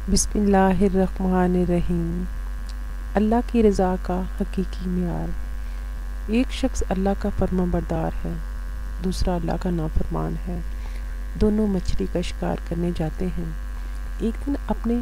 بسم اللہ الرحمن الرحیم۔ اللہ کی رضا کا حقیقی معیار۔ ایک شخص اللہ کا فرما بردار ہے، دوسرا اللہ کا نافرمان ہے۔ دونوں مچھلی کا شکار کرنے جاتے ہیں۔ ایک دن اپنے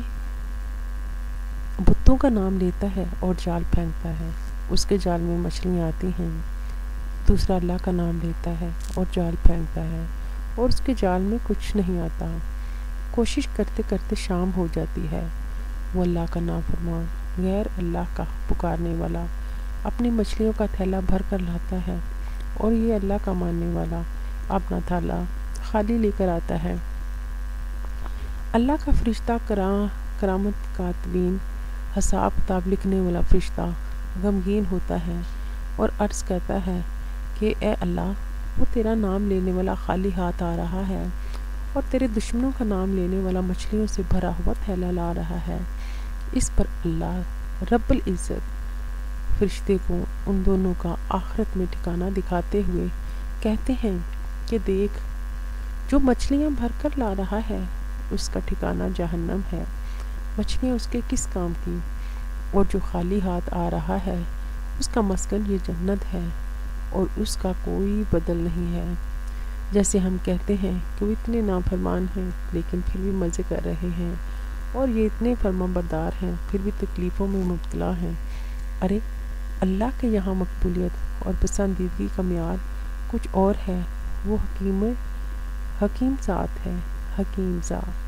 بتوں کا نام لیتا ہے اور جال پھینکتا ہے، اس کے جال میں مچھلیاں آتی ہیں۔ دوسرا اللہ کا نام لیتا ہے اور جال پھینکتا ہے اور اس کے جال میں کچھ نہیں آتا۔ کوشش کرتے کرتے شام ہو جاتی ہے۔ وہ اللہ کا نافرمان، غیر اللہ کا پکارنے والا اپنی مچھلیوں کا تھیلا بھر کر لاتا ہے، اور یہ اللہ کا ماننے والا اپنا تھیلا خالی لے کر آتا ہے۔ اللہ کا فرشتہ کرامت کاتبین، حساب کتاب لکھنے والا فرشتہ غمگین ہوتا ہے اور عرض کرتا ہے کہ اے اللہ، وہ تیرا نام لینے والا خالی ہاتھ آ رہا ہے اور تیرے دشمنوں کا نام لینے والا مچھلیوں سے بھرا ہوا تھیلا لا رہا ہے۔ اس پر اللہ رب العزت فرشتے کو ان دونوں کا آخرت میں ٹھکانہ دکھاتے ہوئے کہتے ہیں کہ دیکھ، جو مچھلیاں بھر کر لا رہا ہے اس کا ٹھکانہ جہنم ہے، مچھلیاں اس کے کس کام کی، اور جو خالی ہاتھ آ رہا ہے اس کا مسکن یہ جنت ہے اور اس کا کوئی بدل نہیں ہے۔ جیسے ہم کہتے ہیں کہ وہ اتنے نافرمان ہیں لیکن پھر بھی مزے کر رہے ہیں، اور یہ اتنے فرما بردار ہیں پھر بھی تکلیفوں میں مبتلا ہیں۔ ارے اللہ کے یہاں مقبولیت اور پسندیدگی کا معیار کچھ اور ہے، وہ حکیم ذات ہے، حکیم ذات۔